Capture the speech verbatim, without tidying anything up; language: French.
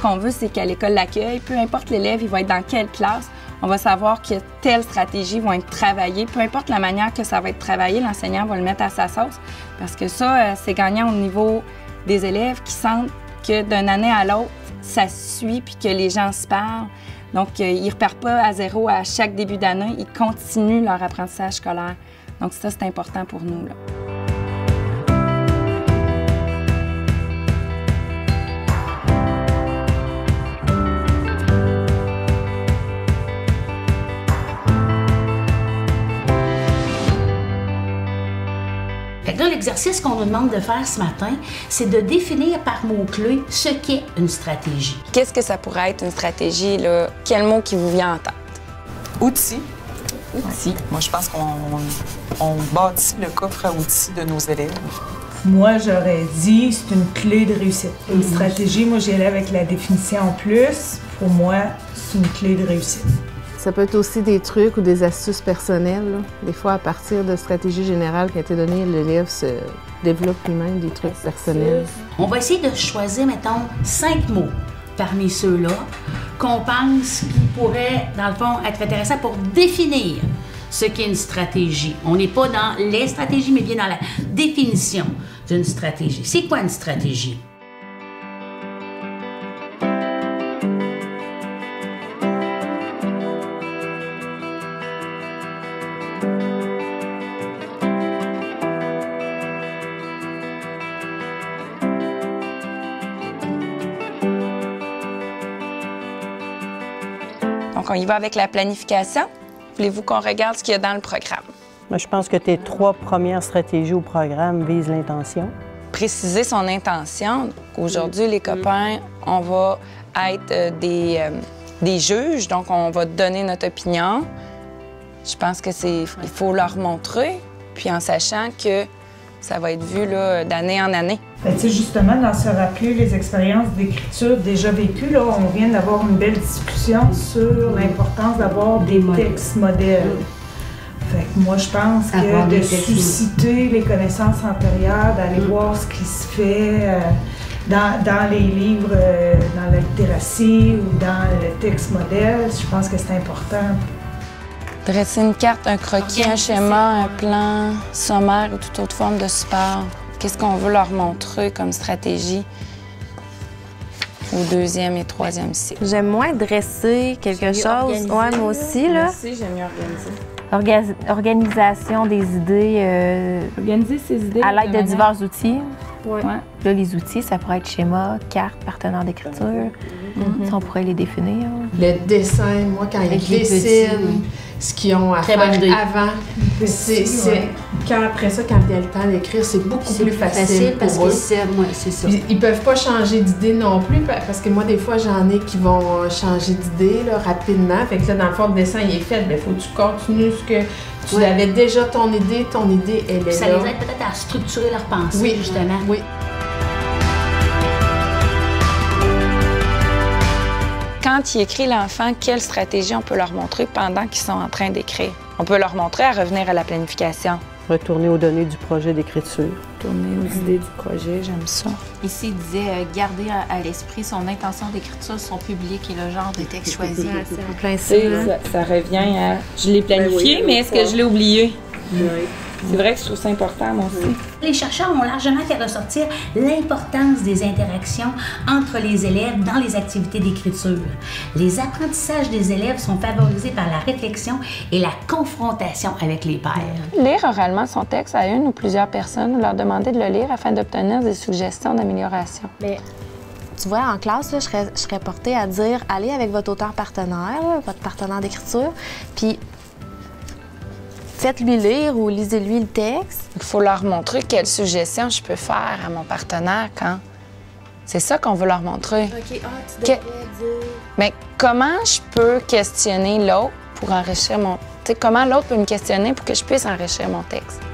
qu'on veut, c'est qu'à l'école d'accueil, peu importe l'élève, il va être dans quelle classe, on va savoir que telle stratégie va être travaillée. Peu importe la manière que ça va être travaillé, l'enseignant va le mettre à sa sauce. Parce que ça, c'est gagnant au niveau des élèves qui sentent que d'une année à l'autre, ça suit puis que les gens se parlent. Donc, ils ne repartent pas à zéro à chaque début d'année. Ils continuent leur apprentissage scolaire. Donc, ça, c'est important pour nous, là. L'exercice qu'on nous demande de faire ce matin, c'est de définir par mots-clés ce qu'est une stratégie. Qu'est-ce que ça pourrait être une stratégie, là? Quel mot qui vous vient en tête? Outils. Outils. Ouais. Moi, je pense qu'on on bâtit le coffre à outils de nos élèves. Moi, j'aurais dit c'est une clé de réussite. Une mmh. stratégie, moi, j'y allais avec la définition en plus. Pour moi, c'est une clé de réussite. Ça peut être aussi des trucs ou des astuces personnelles. Là. Des fois, à partir de stratégies générales qui ont été données, l'élève se développe lui-même des trucs personnels. On va essayer de choisir, mettons, cinq mots parmi ceux-là qu'on pense qui pourraient, dans le fond, être intéressants pour définir ce qu'est une stratégie. On n'est pas dans les stratégies, mais bien dans la définition d'une stratégie. C'est quoi une stratégie? Donc, on y va avec la planification. Voulez-vous qu'on regarde ce qu'il y a dans le programme? Moi, je pense que tes trois premières stratégies au programme visent l'intention. Préciser son intention. Aujourd'hui, les copains, on va être des, euh, des juges, donc on va donner notre opinion. Je pense que c'est, il faut leur montrer, puis en sachant que ça va être vu là, d'année en année. Bien, tu sais, justement, dans se rappeler les expériences d'écriture déjà vécues, là, on vient d'avoir une belle discussion sur l'importance d'avoir des textes modèles. Fait que moi, je pense que de susciter les connaissances antérieures, d'aller voir ce qui se fait euh, dans, dans les livres, euh, dans la littératie ou dans le texte modèle, je pense que c'est important. Dresser une carte, un croquis, un schéma, un plan sommaire ou toute autre forme de support. Qu'est-ce qu'on veut leur montrer comme stratégie au deuxième et troisième cycle? J'aime moins dresser quelque chose. Ouais, moi aussi, là. Moi aussi, j'aime mieux organiser. Orga organisation des idées. Euh, organiser ses idées. À l'aide de, de divers outils. Ouais. Ouais. Là, les outils, ça pourrait être schéma, carte, partenaire d'écriture. Mm-hmm. Ça, on pourrait les définir. Le dessin, moi, quand ils dessinent ce qu'ils ont à Très faire bonne avant, c'est ouais. quand après ça, quand il y a le temps d'écrire, c'est beaucoup plus, plus facile, facile parce pour eux. Ouais, c'est ça. Ils, ils peuvent pas changer d'idée non plus, parce que moi, des fois, j'en ai qui vont changer d'idée là, rapidement. Fait que là, dans le fond, le dessin, il est fait, il faut que tu continues ce que tu ouais. avais déjà ton idée, ton idée, elle est ça là. Ça les aide peut-être à structurer leur pensée, oui, justement. Oui. Quand il écrit l'enfant, quelle stratégie on peut leur montrer pendant qu'ils sont en train d'écrire? On peut leur montrer à revenir à la planification. Retourner aux données du projet d'écriture. Retourner aux idées du projet, j'aime ça. Ici, il disait euh, garder à, à l'esprit son intention d'écriture, son public et le genre de texte choisi. Ah, c'est en plein ça, ça, ça revient à... Je l'ai planifié, ben oui, mais est-ce que je l'ai oublié? Oui. C'est vrai que je trouve ça important, moi aussi. Les chercheurs ont largement fait ressortir l'importance des interactions entre les élèves dans les activités d'écriture. Les apprentissages des élèves sont favorisés par la réflexion et la confrontation avec les pairs. Lire oralement son texte à une ou plusieurs personnes ou leur demander de le lire afin d'obtenir des suggestions d'amélioration. Mais tu vois, en classe, là, je, serais, je serais portée à dire allez avec votre auteur partenaire, là, votre partenaire d'écriture, puis faites-lui lire ou lisez-lui le texte. Il faut leur montrer quelles suggestions je peux faire à mon partenaire quand... C'est ça qu'on veut leur montrer. OK, ah, tu devrais que... dire... Mais comment je peux questionner l'autre pour enrichir mon... Tu sais, comment l'autre peut me questionner pour que je puisse enrichir mon texte?